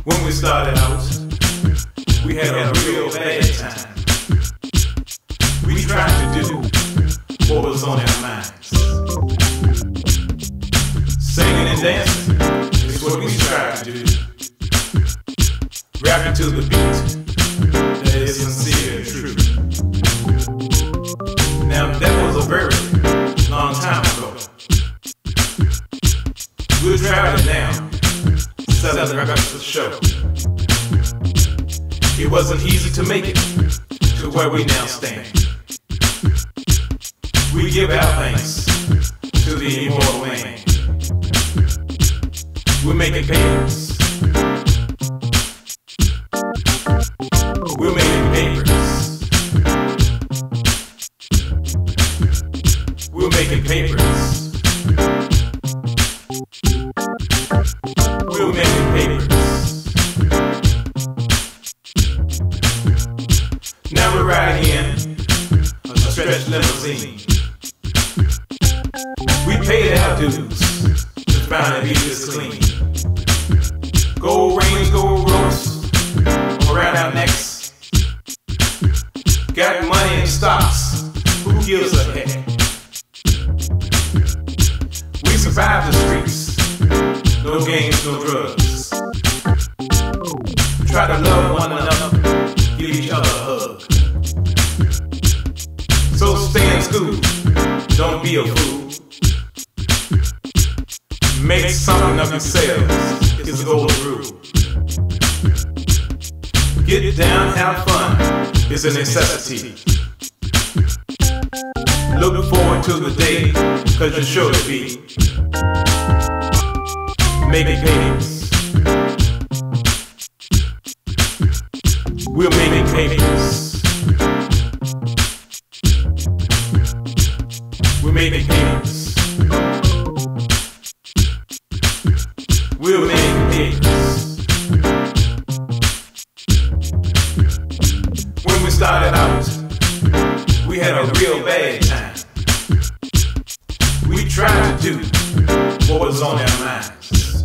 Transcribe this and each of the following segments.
When we started out, we had a real bad time. We tried to do what was on our minds. Singing and dancing is what we tried to do. Rapping to the beat that is sincere and true. Now that was a very long time ago. We'll try it now, selling records for show. It wasn't easy to make it to where we now stand. We give our thanks to the immortal man. We're making papers. We're making papers. We're making papers. We're making papers. Now we're riding in a stretch limousine. We paid our dues to finally be this clean. Gold rings, gold ropes around our necks. Got money in stocks, who gives a heck? We survived the streets, no games, no drugs. Try to love one another, give each other a hug. So stay in school, don't be a fool. Make something of yourselves is the golden rule. Get down, have fun is a necessity. Look forward to the day, cause you're sure to be making papers. We're making papers. We're making papers. We're making papers. When we started out, we had a real bad time. We tried to do what was on our minds.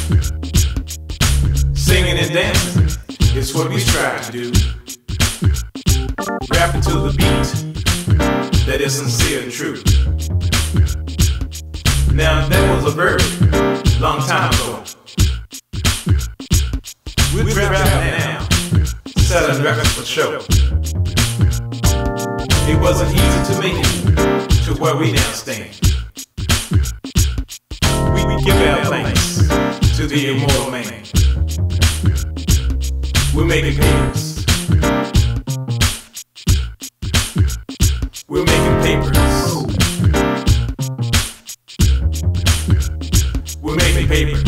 Singing and dancing is what we tried to do. Rapping to the beat that is sincere and true. Now that was a very long time ago. We're trapping now, selling records for show. It wasn't easy to make it to where we now stand. We give our thanks to the immortal man. We're making papers. We're making papers. We're making papers.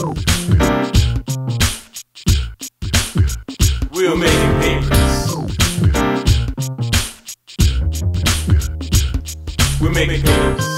We're making papers. We're making papers.